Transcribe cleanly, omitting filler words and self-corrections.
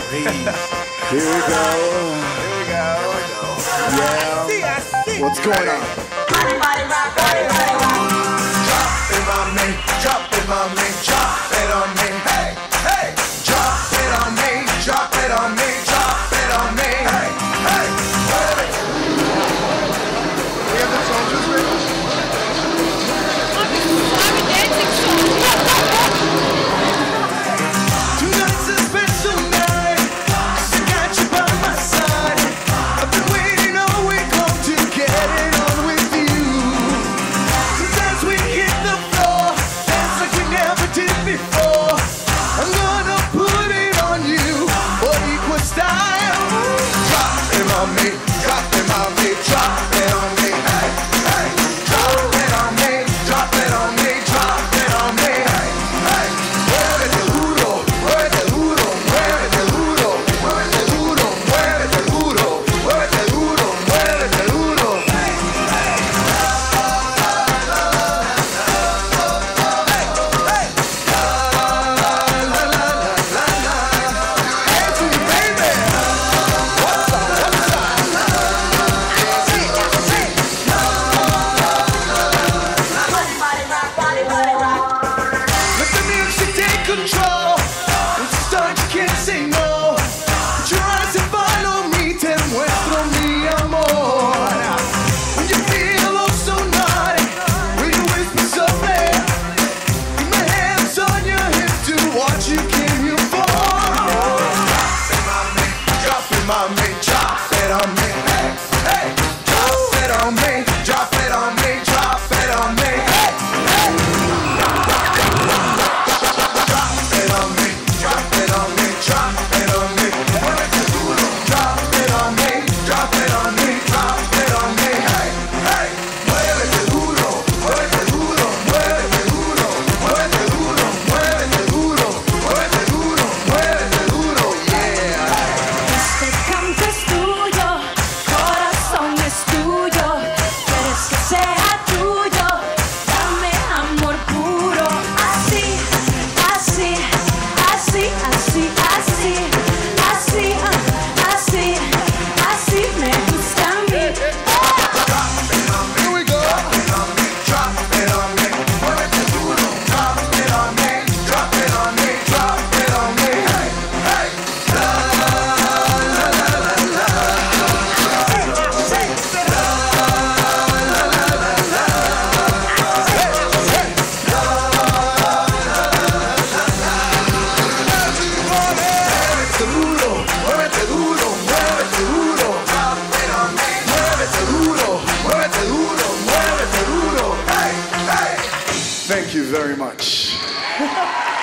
Here we go. Yeah. What's going on? Drop it on me, drop it on me, drop it on me. Hey, hey. Drop it on me, drop it on me, drop it on me. Hey, hey. We have the soldiers ready? Tonight's a special night, 'cause I got you by my side. I've been waiting all week long to get it on with you. Sometimes we hit the floor, dance like we never did before. I'm gonna put it on you, for equal style. Drop it on me, drop it on me, drop it on me. Hey, hey. Drop it on me, drop it on me, drop it on me. Hey, hey. Muévete duro, muévete duro, muévete duro, muévete duro, muévete duro, muévete duro, muévete duro. Hey, hey. Let the music take control. Once you start, you can't say no. Put your eyes and follow me. Te muestro mi amor. When you feel oh so naughty, when you whisper softly, keep my hands on your hips to what you came here for. Drop it on me, drop it on me, hey, hey. Drop it on me, drop it on me, drop it on me, hey, hey. Drop it on me, drop it on me, drop it on me. Muévete duro. Drop it on me, drop it on me, drop it on me, hey, hey. Muévete duro, muévete duro, muévete duro, muévete duro, muévete duro, muévete duro, muévete duro, yeah. Este canto es tuyo, corazón es tuyo, quieres que sea tuyo, dame amor puro, así, así, así, así, así, así, así, así me gusta a mí. Here we go. Drop it on me, drop it on me, muévete duro. Drop it on me, drop it on me, drop it on me, hey, hey. La la la la la la. Hey, say la la la la la. Hey, hey. La la la la la. Muévete duro, muévete duro, muévete duro. Drop it on me, muévete duro, muévete duro, muévete duro. Hey, hey. Thank you very much.